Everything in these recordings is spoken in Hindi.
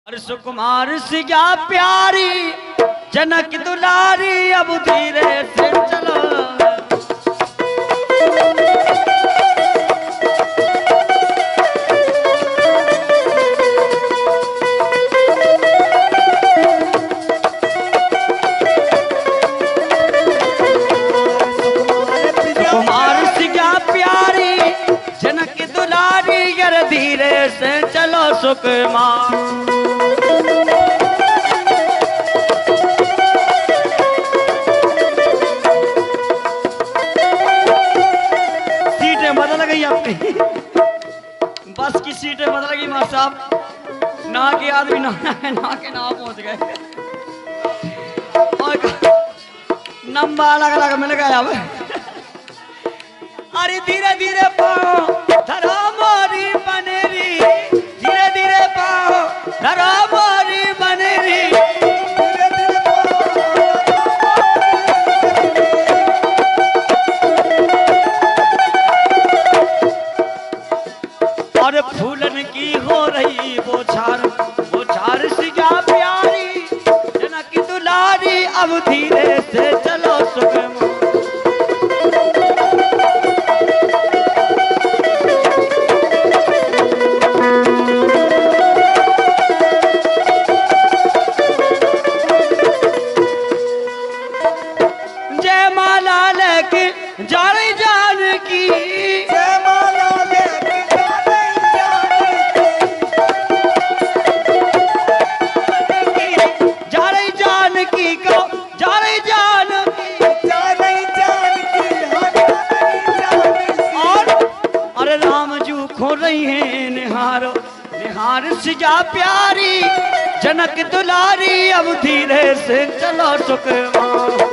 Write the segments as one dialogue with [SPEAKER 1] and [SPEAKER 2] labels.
[SPEAKER 1] अरे सुकुमार सिया प्यारी जनक दुलारी अब धीरे से चलो। सुकुमार सिया प्यारी जनक दुलारी यार धीरे से चलो सुकुमार। बदल गई अपनी बस की सीटें बदल गई मास्टर साहब। ना के आदमी ना के ना पहुंच गए और नंबर अलग अलग मिल गया अब। अरे धीरे धीरे पाओ धरा मोरी बनेरी, धीरे धीरे पाओ धरा मोरी बनेरी। और फूलन की हो रही बोछार सिया प्यारी जनक दुलारी अब धीरे से चलो सुकुमार। जय माला लेके जाने जान की, जय माला खो रही है निहारो निहार सिया प्यारी जनक दुलारी अब धीरे से चलो सुकुमार।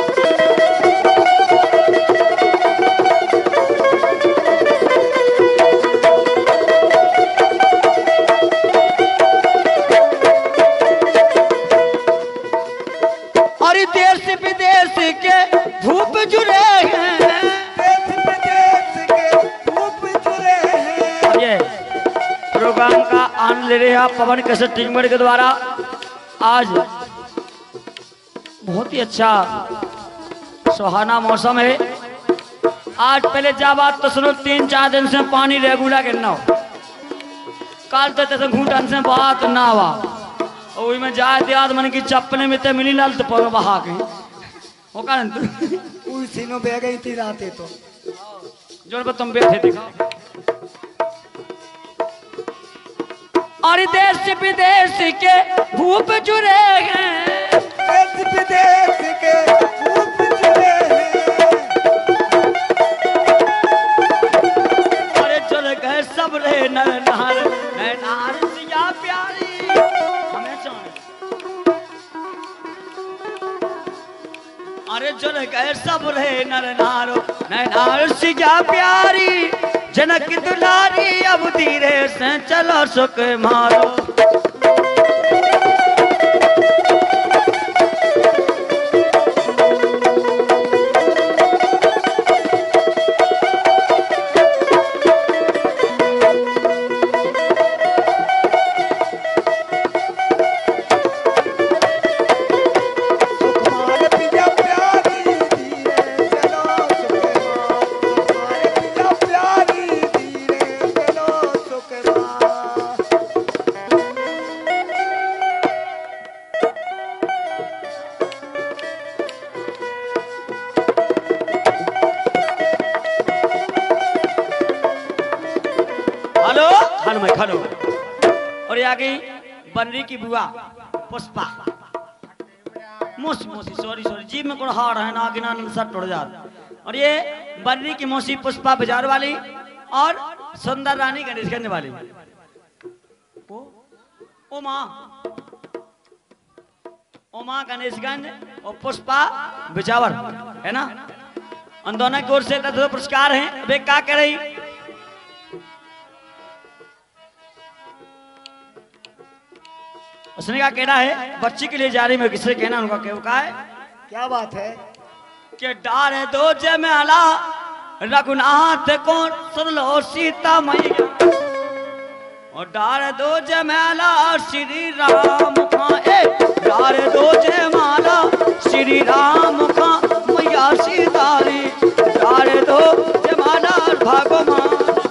[SPEAKER 1] और देश विदेश के धूप जुड़े हैं, प्रोग्राम का आनंद ले रहे हैं पवन कैसेट टीमर के द्वारा। आज बहुत ही अच्छा सुहाना मौसम है। आज पहले जा बात तो सुनो, 3-4 दिन से पानी रेगुलर गिरना हो, कल तो तैसे घूटन से बात ना हुआ और में जाए दिया मन की चप्पले में ते मिली लाल तो पर बहा के वो कारण तू सीनो बह गई थी रात तो जोर पर तुम बैठे थे। और देश विदेश के भूप जुड़े हैं, देश विदेश के भूप जुड़े हैं। अरे जुड़ गए सब रे नर नार सिया प्यारी हमें चाहे। अरे जुड़ गए सब रे नर नार सिया प्यारी जनक दुलारी अब धीरे से चलो सुकुमार। खलो और ये आ गई बनरी की बुआ पुष्पा मौसी सॉरी जी में कोई हार है ना गिना सब टूट जाता। और ये बनरी की मौसी पुष्पा बाजार वाली और सुंदर रानी गणेशगंज वाली ओ माँ गणेशगंज और पुष्पा बिचावर है ना। उन दोनों की ओर से तो पुरस्कार है। वे क्या कह रही उसने क्या कहना है बच्ची के लिए जा रही मैं किससे कहना उनका क्या है
[SPEAKER 2] क्या बात है
[SPEAKER 1] कि डार दो जमेला रघुनाथ को सुन लो सीता मैया और डार दो जयमाला श्री राम का डार दो जयमाला श्री राम का मैया सीतारी डार दो जयमाला भगवान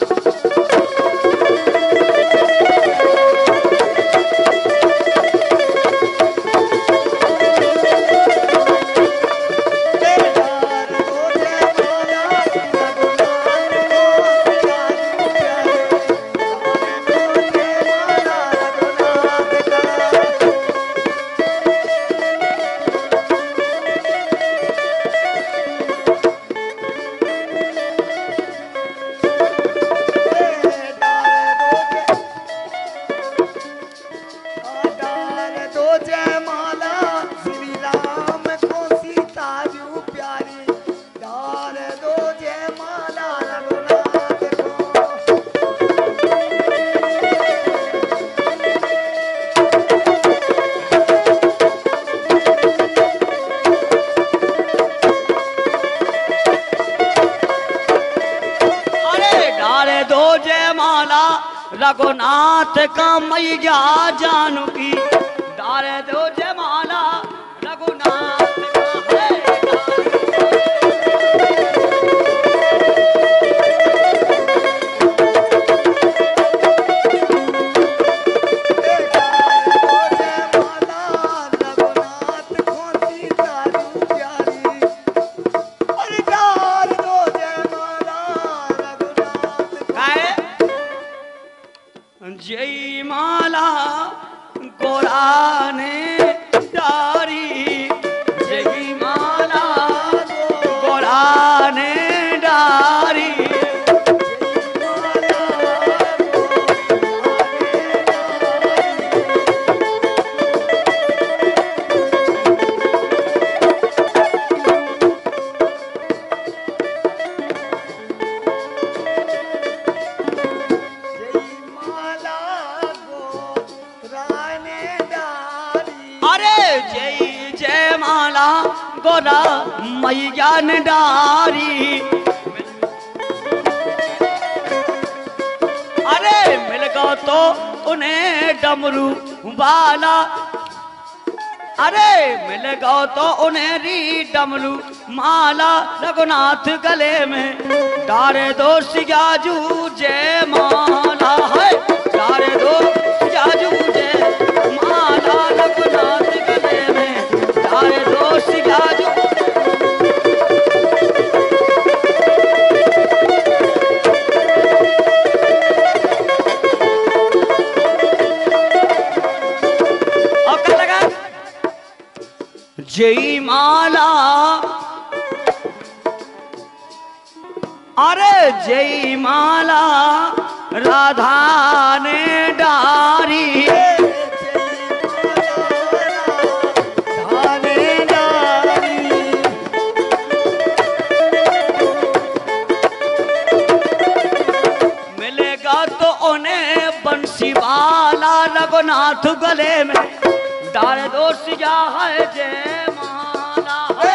[SPEAKER 1] रघुनाथ का मैया जानकी डारे दो जयमाला रघुनाथ का जय माला गोरा ने डारी जय माला गोरा ने डारी गोरा मैया ने डारी अरे मिल गो तो उन्हें डमरू वाला अरे मिल गो तो उन्हें री डमरू माला रघुनाथ गले में डारे दो सियाजू जय माला है डारे दो सियाजू जय माला रघुनाथ गले में डारे दो सियाजू जय माला अरे जय माला राधा ने डारी मिलेगा तो उन्हें बंसी वाला रघुनाथ गले में डाल दो सिया है जय माला है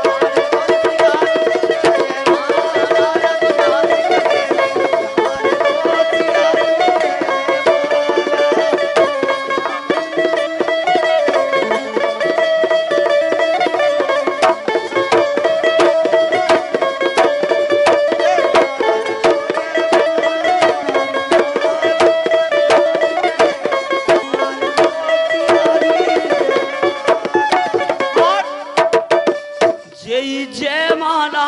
[SPEAKER 1] जय माला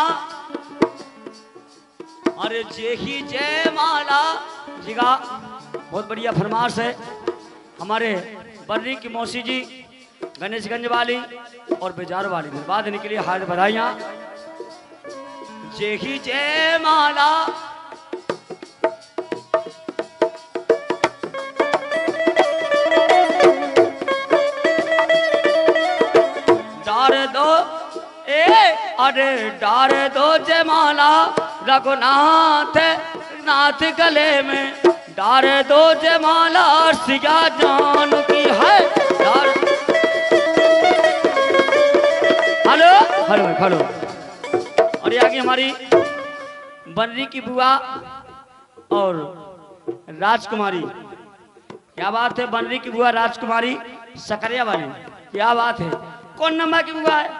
[SPEAKER 1] अरे जय ही जय माला जी का बहुत बढ़िया फरमाश है हमारे बर्री की मौसी जी गणेशगंज वाली और बेजार वाली धन्यवाद देने के लिए हार्दिक बधाइयां जय ही जय माला डार दो अरे डार दो जयमाला रघुनाथ नाथ गले में डार दो जयमाला सिया जान की है हेलो हेलो हेलो और ये आगे हमारी बनरी की बुआ और राजकुमारी क्या बात है? बनरी की बुआ राजकुमारी सकरिया वाली, क्या बात है? कौन नंबर की बुआ है?